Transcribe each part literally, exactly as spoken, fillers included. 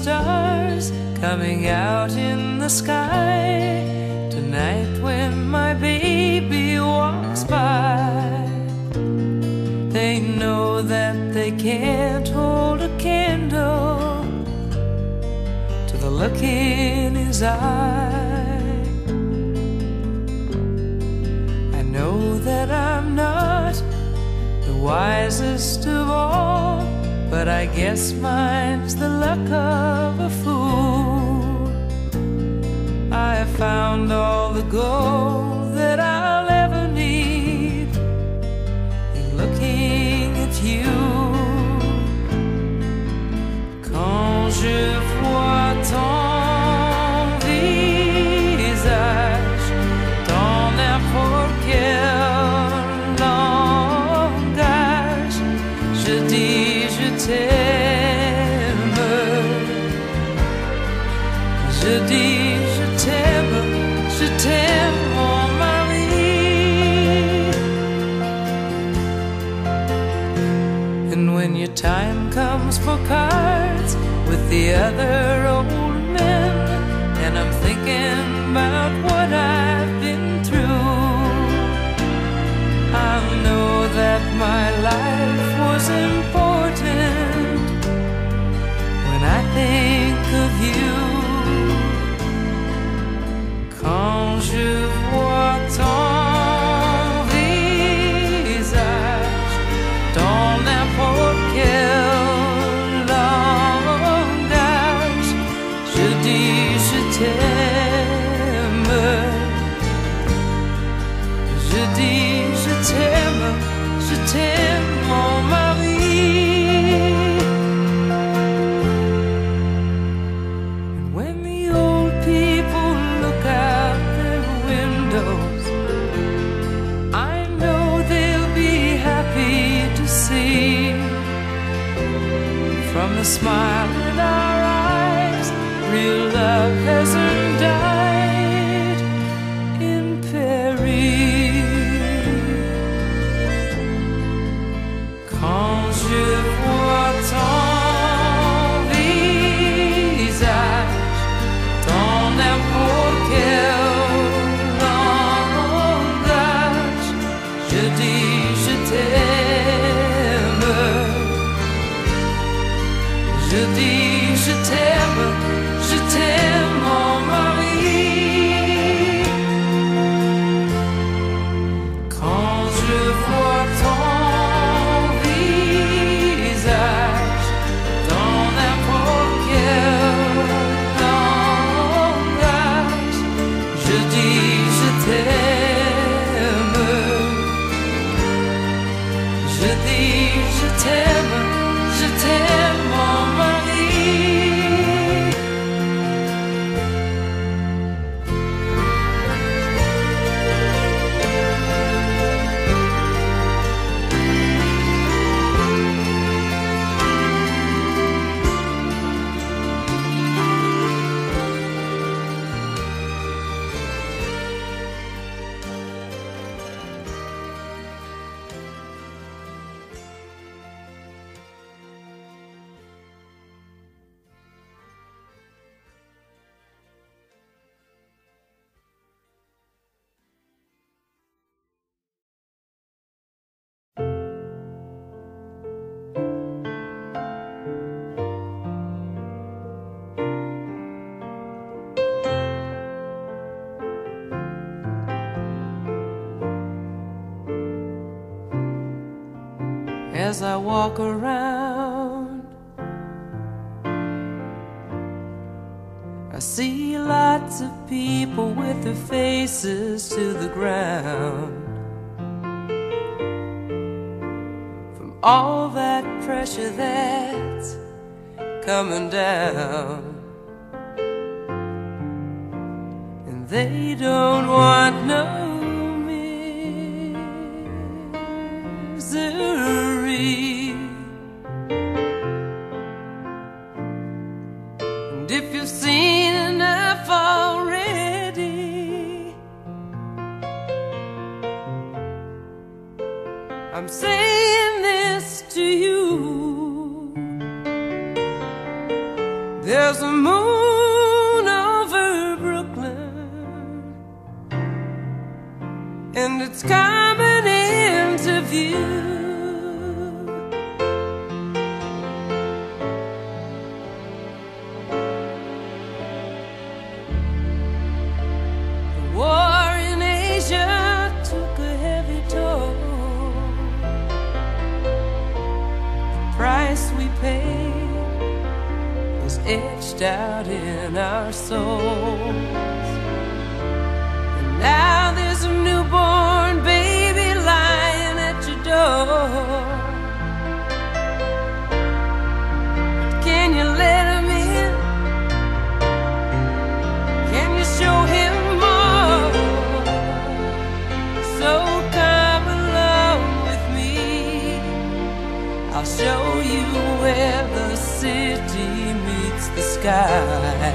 stars coming out in the sky. Tonight when my baby walks by, they know that they can't hold a candle to the look in his eye. I know that I'm not the wisest of all, but I guess mine's the luck of a fool. I have found all the gold that I'll ever need in looking at you. Quand je vois ton visage dans n'importe quel langage, je dis je t'aime, je dis je t'aime, je t'aime mon mari. And when your time comes for cards with the other old men, and I'm thinking about what I've been through, I'll know that my life was important when I think of you. Quand je vois ton visage dans n'importe quel langage, je dis je t'aime, je dis je t'aime, je t'aime mon mari. And when the old people look out their windows, I know they'll be happy to see from the smile in our eyes, real love hasn't died in Paris. Quand je vois ton visage dans n'importe quel langage, je dis je t'aime, je dis je t'aime, je t'aime mon mari. Quand je vois ton visage dans n'importe quel langage, je dis je t'aime, je dis je t'aime, je t'aime mon mari. As I walk around, I see lots of people with their faces to the ground from all that pressure that's coming down, and they don't want no misery. And if you've seen enough already, I'm saying this to you: There's a moon over Brooklyn, and it's coming into view. The war in Asia took a heavy toll. The price we paid etched out in our souls. And now there's a newborn baby lying at your door. Can you let him in? Can you show him more? So come along with me, I'll show you where the city meets the sky.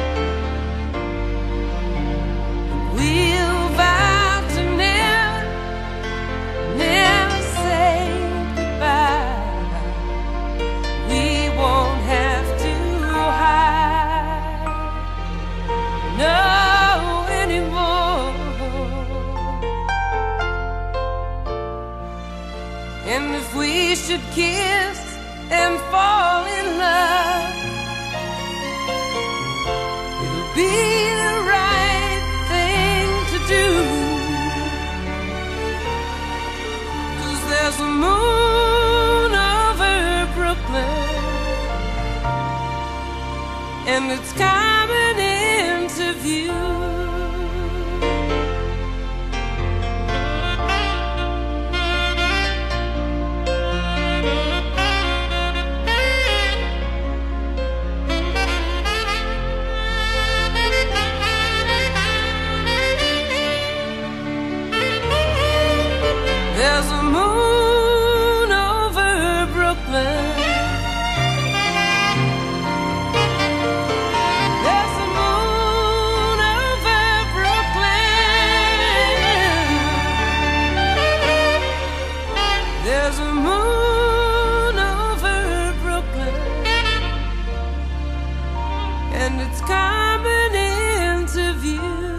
We'll vow to never, never say goodbye. We won't have to hide no anymore. And if we should kiss and fall in love, it'll be the right thing to do. 'Cause there's a moon over Brooklyn, and it's coming into view. There's a moon over Brooklyn. There's a moon over Brooklyn. There's a moon over Brooklyn, and it's coming into view.